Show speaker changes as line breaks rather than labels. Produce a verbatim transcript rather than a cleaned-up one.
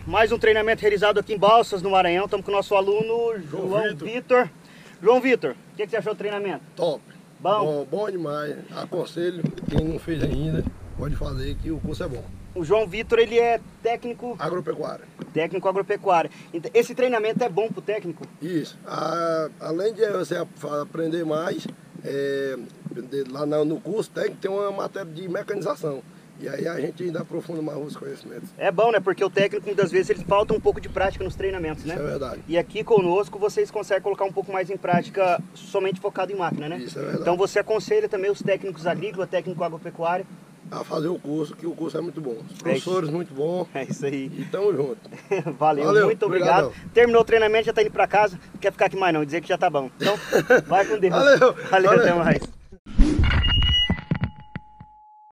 mais um treinamento realizado aqui em Balsas, no Maranhão. Estamos com o nosso aluno João, João Vitor. João Vitor, o que, que você achou do treinamento?
Top.
Bom?
Bom, bom demais. Aconselho, quem não fez ainda, pode fazer que o curso é bom.
O João Vitor, ele é técnico...
Agropecuária.
Técnico agropecuária. Esse treinamento é bom para o técnico?
Isso. A, além de você aprender mais, é, lá no curso técnico tem uma matéria de mecanização. E aí a gente ainda aprofunda mais os conhecimentos.
É bom, né? Porque o técnico, muitas vezes, ele falta um pouco de prática nos treinamentos, né?
Isso é verdade.
E aqui conosco, vocês conseguem colocar um pouco mais em prática, somente focado em máquina, né?
Isso é verdade.
Então você aconselha também os técnicos agrícolas, técnico agropecuário,
a fazer o curso, que o curso é muito bom. Os
é
professores muito bons.
É isso aí.
E tamo junto.
Valeu,
Valeu,
muito obrigado.
obrigadão.
Terminou o treinamento, já tá indo pra casa. Não quer ficar aqui mais não, dizer que já tá bom. Então, vai com Deus.
Valeu.
Valeu,
Valeu.
até mais.